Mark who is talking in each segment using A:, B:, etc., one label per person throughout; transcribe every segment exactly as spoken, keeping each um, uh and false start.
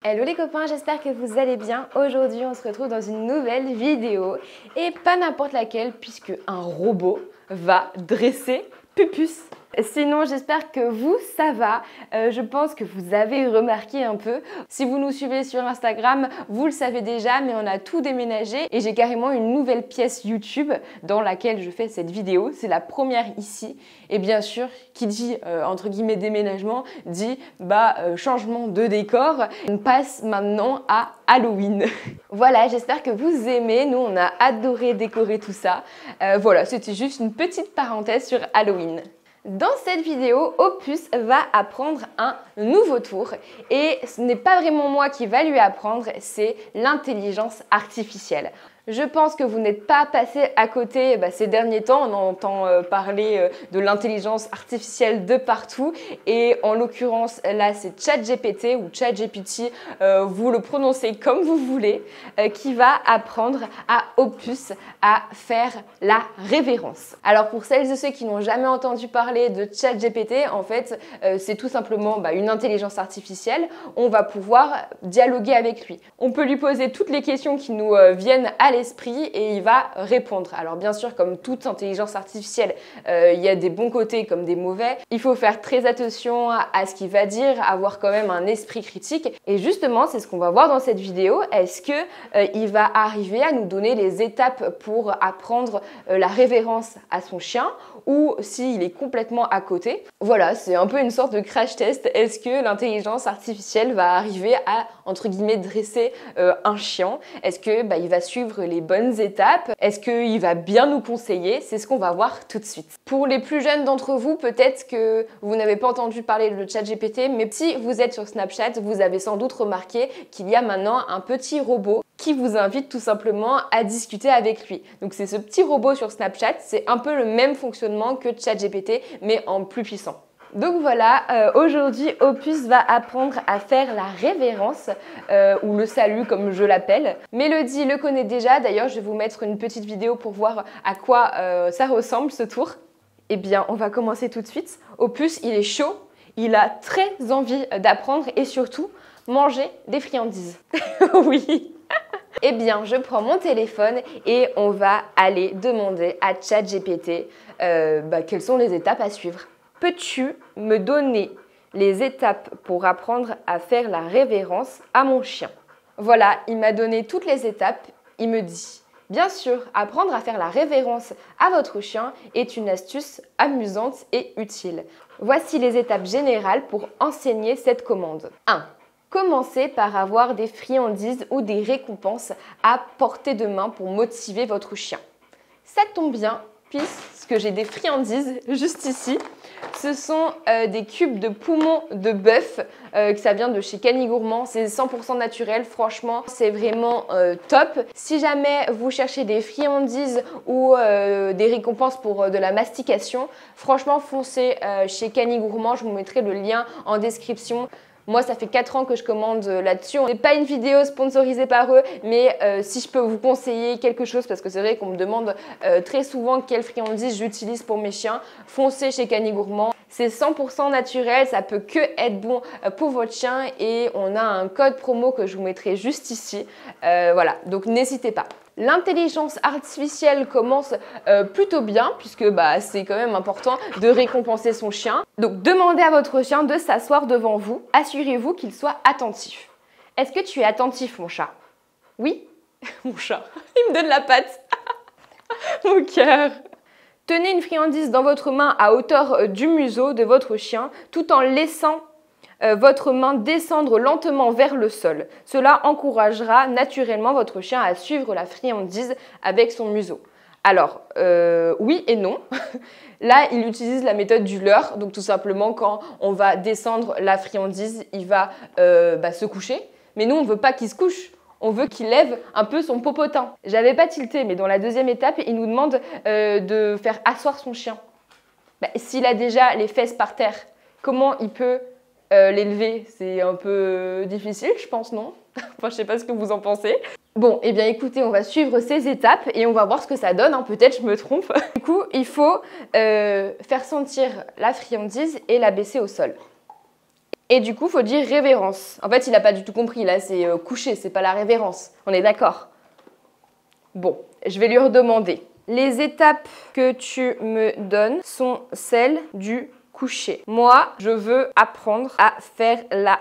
A: Hello les copains, j'espère que vous allez bien. Aujourd'hui on se retrouve dans une nouvelle vidéo et pas n'importe laquelle puisque un robot va dresser Pupus. Sinon j'espère que vous ça va, euh, je pense que vous avez remarqué un peu. Si vous nous suivez sur Instagram, vous le savez déjà, mais on a tout déménagé et j'ai carrément une nouvelle pièce YouTube dans laquelle je fais cette vidéo. C'est la première ici et bien sûr qui dit euh, entre guillemets déménagement dit bah euh, changement de décor. On passe maintenant à Halloween. Voilà, j'espère que vous aimez. Nous on a adoré décorer tout ça. Euh, voilà, c'était juste une petite parenthèse sur Halloween. Dans cette vidéo, Opus va apprendre un nouveau tour et ce n'est pas vraiment moi qui va lui apprendre, c'est l'intelligence artificielle. Je pense que vous n'êtes pas passé à côté bah, ces derniers temps, on entend euh, parler euh, de l'intelligence artificielle de partout et en l'occurrence là c'est ChatGPT ou ChatGPT, euh, vous le prononcez comme vous voulez, euh, qui va apprendre à Opus à faire la révérence. Alors pour celles et ceux qui n'ont jamais entendu parler de ChatGPT, en fait euh, c'est tout simplement bah, une intelligence artificielle, on va pouvoir dialoguer avec lui. On peut lui poser toutes les questions qui nous euh, viennent à l'esprit et il va répondre. Alors bien sûr, comme toute intelligence artificielle, euh, il y a des bons côtés comme des mauvais. Il faut faire très attention à, à ce qu'il va dire, avoir quand même un esprit critique. Et justement, c'est ce qu'on va voir dans cette vidéo. Est-ce que euh, il va arriver à nous donner les étapes pour apprendre euh, la révérence à son chien ou s'il est complètement à côté? Voilà, c'est un peu une sorte de crash test. Est-ce que l'intelligence artificielle va arriver à, entre guillemets, dresser euh, un chien? Est-ce que bah, il va suivre les bonnes étapes? Est-ce qu'il va bien nous conseiller? C'est ce qu'on va voir tout de suite. Pour les plus jeunes d'entre vous, peut-être que vous n'avez pas entendu parler de ChatGPT, mais si vous êtes sur Snapchat, vous avez sans doute remarqué qu'il y a maintenant un petit robot qui vous invite tout simplement à discuter avec lui. Donc c'est ce petit robot sur Snapchat, c'est un peu le même fonctionnement que ChatGPT, mais en plus puissant. Donc voilà, euh, aujourd'hui Opus va apprendre à faire la révérence euh, ou le salut comme je l'appelle. Mélodie le connaît déjà, d'ailleurs je vais vous mettre une petite vidéo pour voir à quoi euh, ça ressemble ce tour. Eh bien on va commencer tout de suite. Opus il est chaud, il a très envie d'apprendre et surtout manger des friandises. Oui. Eh bien, je prends mon téléphone et on va aller demander à ChatGPT euh, bah, quelles sont les étapes à suivre. Peux-tu me donner les étapes pour apprendre à faire la révérence à mon chien? Voilà, il m'a donné toutes les étapes. Il me dit, bien sûr, apprendre à faire la révérence à votre chien est une astuce amusante et utile. Voici les étapes générales pour enseigner cette commande. un. Commencez par avoir des friandises ou des récompenses à portée de main pour motiver votre chien. Ça tombe bien puisque j'ai des friandises juste ici. Ce sont euh, des cubes de poumons de bœuf, euh, que ça vient de chez Canigourmand. C'est cent pour cent naturel, franchement, c'est vraiment euh, top. Si jamais vous cherchez des friandises ou euh, des récompenses pour euh, de la mastication, franchement, foncez euh, chez Canigourmand. Je vous mettrai le lien en description. Moi, ça fait quatre ans que je commande là-dessus. On n'est pas une vidéo sponsorisée par eux, mais euh, si je peux vous conseiller quelque chose, parce que c'est vrai qu'on me demande euh, très souvent quelle friandise j'utilise pour mes chiens, foncez chez Canigourmand. C'est cent pour cent naturel, ça peut que être bon pour votre chien et on a un code promo que je vous mettrai juste ici. Euh, voilà, donc n'hésitez pas. L'intelligence artificielle commence euh, plutôt bien puisque bah, c'est quand même important de récompenser son chien. Donc demandez à votre chien de s'asseoir devant vous. Assurez-vous qu'il soit attentif. Est-ce que tu es attentif mon chat? Oui. Mon chat, il me donne la patte. Mon cœur. Tenez une friandise dans votre main à hauteur du museau de votre chien tout en laissant Euh, votre main descendre lentement vers le sol. Cela encouragera naturellement votre chien à suivre la friandise avec son museau. Alors, euh, oui et non. Là, il utilise la méthode du leurre. Donc tout simplement, quand on va descendre la friandise, il va euh, bah, se coucher. Mais nous, on ne veut pas qu'il se couche. On veut qu'il lève un peu son popotin. J'avais pas tilté, mais dans la deuxième étape, il nous demande euh, de faire asseoir son chien. Bah, s'il a déjà les fesses par terre, comment il peut Euh, l'élever? C'est un peu difficile, je pense, non? Enfin, je sais pas ce que vous en pensez. Bon, eh bien écoutez, on va suivre ces étapes et on va voir ce que ça donne, hein. Peut-être je me trompe. Du coup, il faut euh, faire sentir la friandise et la baisser au sol. Et du coup, il faut dire révérence. En fait, il n'a pas du tout compris, là, c'est euh, coucher, c'est pas la révérence. On est d'accord? Bon, je vais lui redemander. Les étapes que tu me donnes sont celles du coucher. Moi, je veux apprendre à faire la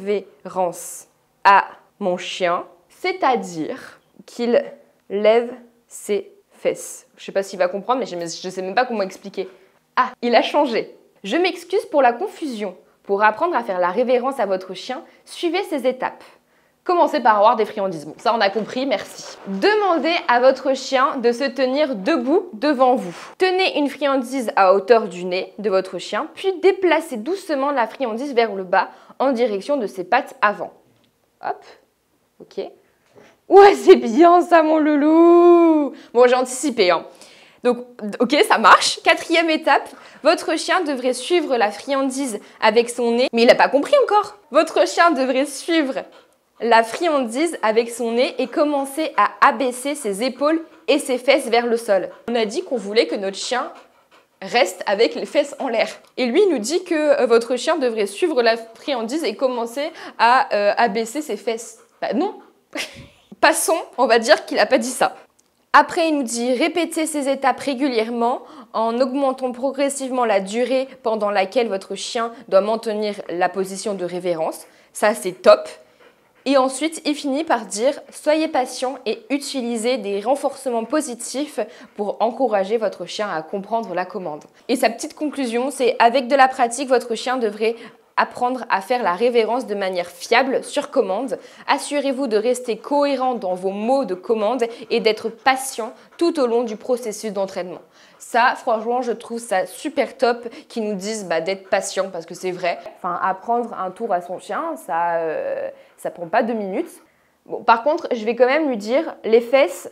A: révérence à mon chien, c'est-à-dire qu'il lève ses fesses. Je ne sais pas s'il va comprendre, mais je ne sais même pas comment expliquer. Ah, il a changé. Je m'excuse pour la confusion. Pour apprendre à faire la révérence à votre chien, suivez ces étapes. Commencez par avoir des friandises. Bon, ça on a compris, merci. Demandez à votre chien de se tenir debout devant vous. Tenez une friandise à hauteur du nez de votre chien, puis déplacez doucement la friandise vers le bas en direction de ses pattes avant. Hop, ok. Ouais, c'est bien ça mon loulou. Bon, j'ai anticipé, hein. Donc, ok, ça marche. Quatrième étape, votre chien devrait suivre la friandise avec son nez. Mais il n'a pas compris encore. Votre chien devrait suivre la friandise avec son nez et commencer à abaisser ses épaules et ses fesses vers le sol. On a dit qu'on voulait que notre chien reste avec les fesses en l'air. Et lui il nous dit que euh, votre chien devrait suivre la friandise et commencer à euh, abaisser ses fesses. Bah non. Passons, on va dire qu'il n'a pas dit ça. Après, il nous dit répétez ces étapes régulièrement en augmentant progressivement la durée pendant laquelle votre chien doit maintenir la position de révérence. Ça, c'est top. Et ensuite, il finit par dire « Soyez patient et utilisez des renforcements positifs pour encourager votre chien à comprendre la commande. » Et sa petite conclusion, c'est « Avec de la pratique, votre chien devrait apprendre à faire la révérence de manière fiable sur commande. Assurez-vous de rester cohérent dans vos mots de commande et d'être patient tout au long du processus d'entraînement. » Ça, franchement, je trouve ça super top qu'ils nous disent bah, d'être patient parce que c'est vrai. Enfin, apprendre un tour à son chien, ça, euh, ça prend pas deux minutes. Bon, par contre, je vais quand même lui dire les fesses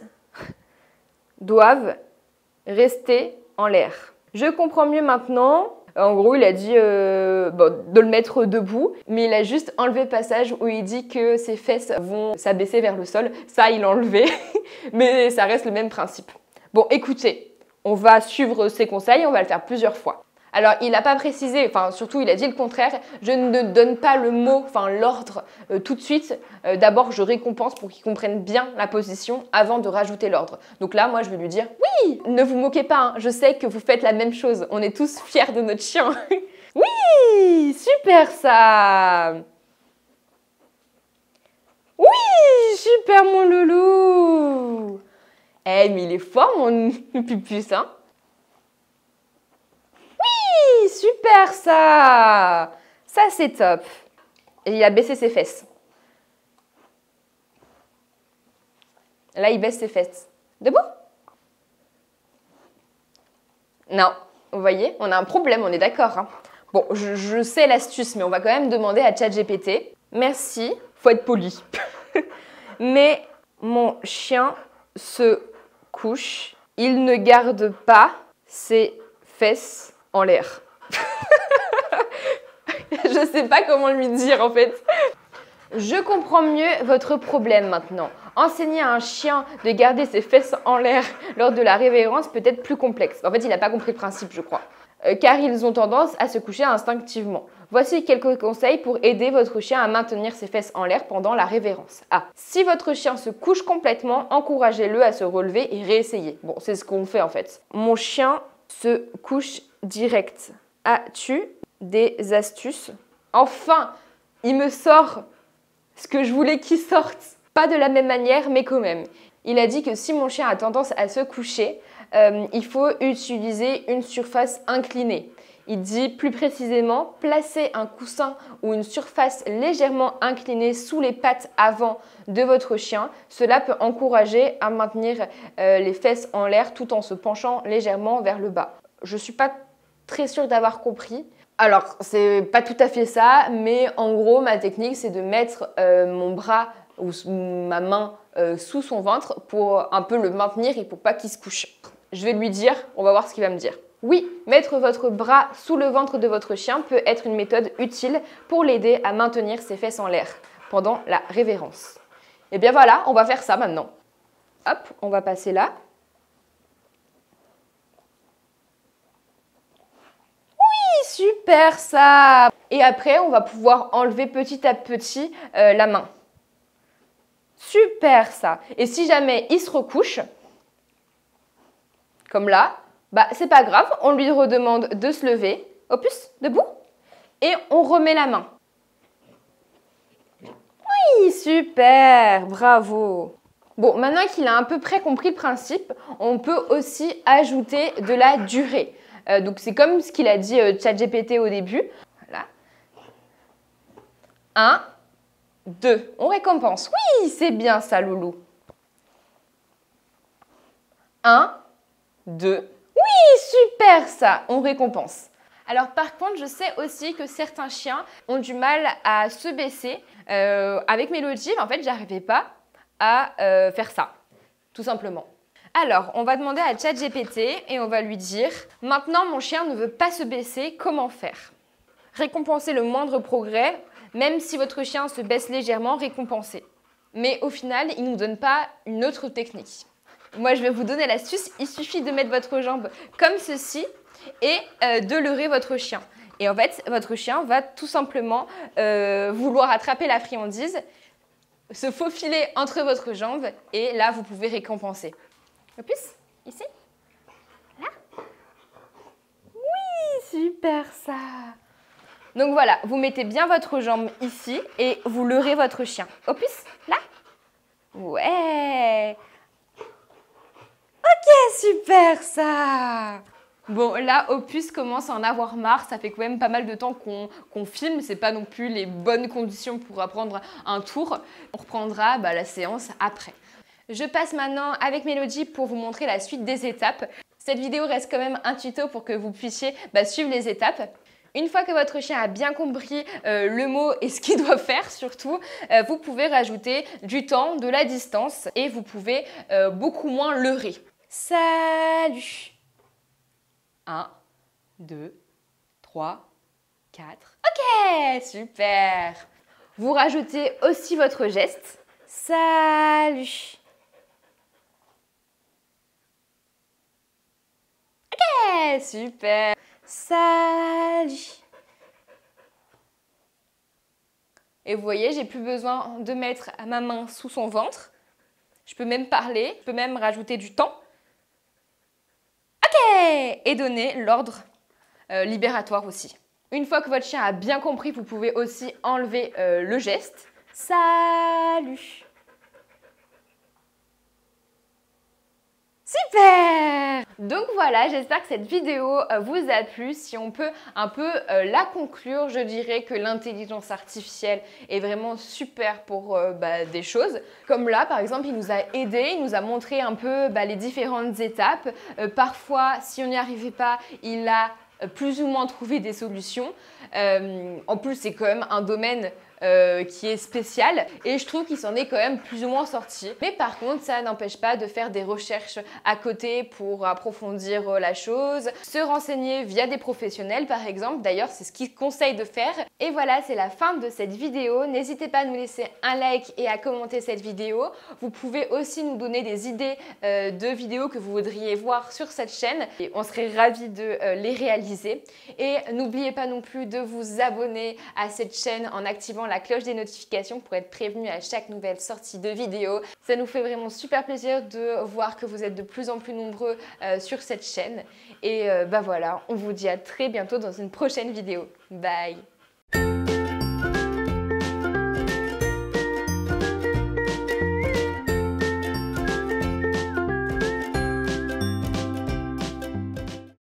A: doivent rester en l'air. Je comprends mieux maintenant. En gros, il a dit euh, bon, de le mettre debout, mais il a juste enlevé le passage où il dit que ses fesses vont s'abaisser vers le sol. Ça, il l'a enlevé, mais ça reste le même principe. Bon, écoutez. On va suivre ses conseils, on va le faire plusieurs fois. Alors, il n'a pas précisé, enfin surtout il a dit le contraire, je ne donne pas le mot, enfin l'ordre euh, tout de suite. Euh, D'abord, je récompense pour qu'il comprenne bien la position avant de rajouter l'ordre. Donc là, moi, je vais lui dire, oui, ne vous moquez pas, hein, je sais que vous faites la même chose. On est tous fiers de notre chien. Oui, super ça. Oui, super mon loulou. Eh, mais il est fort, mon pupus, hein? Oui, super, ça! Ça, c'est top. Et il a baissé ses fesses. Là, il baisse ses fesses. Debout? Non. Vous voyez, on a un problème, on est d'accord, hein? Bon, je, je sais l'astuce, mais on va quand même demander à ChatGPT. Merci, faut être poli. Mais mon chien se couche, il ne garde pas ses fesses en l'air. Je ne sais pas comment lui dire en fait. Je comprends mieux votre problème maintenant. Enseigner à un chien de garder ses fesses en l'air lors de la révérence peut être plus complexe. En fait, il n'a pas compris le principe, je crois. Euh, car ils ont tendance à se coucher instinctivement. Voici quelques conseils pour aider votre chien à maintenir ses fesses en l'air pendant la révérence. Ah, si votre chien se couche complètement, encouragez-le à se relever et réessayer. Bon, c'est ce qu'on fait en fait. Mon chien se couche direct. As-tu des astuces? Enfin, il me sort ce que je voulais qu'il sorte. Pas de la même manière, mais quand même. Il a dit que si mon chien a tendance à se coucher, euh, il faut utiliser une surface inclinée. Il dit plus précisément, placez un coussin ou une surface légèrement inclinée sous les pattes avant de votre chien. Cela peut encourager à maintenir euh, les fesses en l'air tout en se penchant légèrement vers le bas. Je ne suis pas très sûre d'avoir compris. Alors, c'est pas tout à fait ça, mais en gros, ma technique, c'est de mettre euh, mon bras ou ma main euh, sous son ventre pour un peu le maintenir et pour pas qu'il se couche. Je vais lui dire, on va voir ce qu'il va me dire. Oui, mettre votre bras sous le ventre de votre chien peut être une méthode utile pour l'aider à maintenir ses fesses en l'air pendant la révérence. Et bien voilà, on va faire ça maintenant. Hop, on va passer là. Oui, super! super ça! Et après, on va pouvoir enlever petit à petit euh, la main. Super ça! Et si jamais il se recouche, comme là, bah c'est pas grave, on lui redemande de se lever. Opus, debout. Et on remet la main. Oui, super, bravo. Bon, maintenant qu'il a à peu près compris le principe, on peut aussi ajouter de la durée. Euh, donc, c'est comme ce qu'il a dit euh, ChatGPT au début. Voilà. Un, deux. On récompense. Oui, c'est bien ça, loulou. Un, deux. Oui, super ça. On récompense. Alors par contre, je sais aussi que certains chiens ont du mal à se baisser. Euh, avec Mélodie, en fait, j'arrivais pas à euh, faire ça, tout simplement. Alors, on va demander à ChatGPT et on va lui dire « Maintenant, mon chien ne veut pas se baisser, comment faire ?» Récompenser le moindre progrès, même si votre chien se baisse légèrement, récompenser. Mais au final, il ne nous donne pas une autre technique. Moi, je vais vous donner l'astuce. Il suffit de mettre votre jambe comme ceci et euh, de leurrer votre chien. Et en fait, votre chien va tout simplement euh, vouloir attraper la friandise, se faufiler entre votre jambe et là, vous pouvez récompenser. Le plus, ici, là. Oui, super ça. Donc voilà, vous mettez bien votre jambe ici et vous leurrez votre chien. Opus, là. Ouais. Ok, super ça. Bon, là, Opus commence à en avoir marre. Ça fait quand même pas mal de temps qu'on qu'on filme. C'est pas non plus les bonnes conditions pour apprendre un tour. On reprendra bah, la séance après. Je passe maintenant avec Mélodie pour vous montrer la suite des étapes. Cette vidéo reste quand même un tuto pour que vous puissiez bah, suivre les étapes. Une fois que votre chien a bien compris euh, le mot et ce qu'il doit faire surtout, euh, vous pouvez rajouter du temps, de la distance et vous pouvez euh, beaucoup moins leurrer. Salut! un, deux, trois, quatre. Ok, super! Vous rajoutez aussi votre geste. Salut! Ok, super! Salut! Et vous voyez, j'ai plus besoin de mettre ma main sous son ventre. Je peux même parler, je peux même rajouter du temps. Ok! Et donner l'ordre euh, libératoire aussi. Une fois que votre chien a bien compris, vous pouvez aussi enlever euh, le geste. Salut! Super! Donc voilà, j'espère que cette vidéo vous a plu. Si on peut un peu euh, la conclure, je dirais que l'intelligence artificielle est vraiment super pour euh, bah, des choses. Comme là, par exemple, il nous a aidé, il nous a montré un peu bah, les différentes étapes. Euh, parfois, si on n'y arrivait pas, il a plus ou moins trouvé des solutions. Euh, en plus, c'est quand même un domaine Euh, qui est spécial et je trouve qu'il s'en est quand même plus ou moins sorti. Mais par contre, ça n'empêche pas de faire des recherches à côté pour approfondir la chose, se renseigner via des professionnels par exemple. D'ailleurs, c'est ce qu'ils conseillent de faire. Et voilà, c'est la fin de cette vidéo. N'hésitez pas à nous laisser un like et à commenter cette vidéo. Vous pouvez aussi nous donner des idées euh, de vidéos que vous voudriez voir sur cette chaîne et on serait ravis de euh, les réaliser. Et n'oubliez pas non plus de vous abonner à cette chaîne en activant la cloche des notifications pour être prévenu à chaque nouvelle sortie de vidéo. Ça nous fait vraiment super plaisir de voir que vous êtes de plus en plus nombreux euh, sur cette chaîne. Et euh, bah voilà, on vous dit à très bientôt dans une prochaine vidéo. Bye!